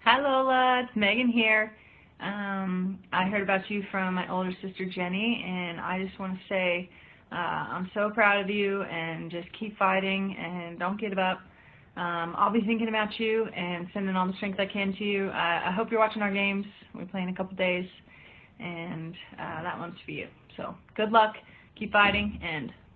Hi Lola, it's Megan here. I heard about you from my older sister Jenny, and I just want to say I'm so proud of you, and just keep fighting and don't give up. I'll be thinking about you and sending all the strength I can to you. I hope you're watching our games. We play in a couple days, and that one's for you. So good luck, keep fighting, and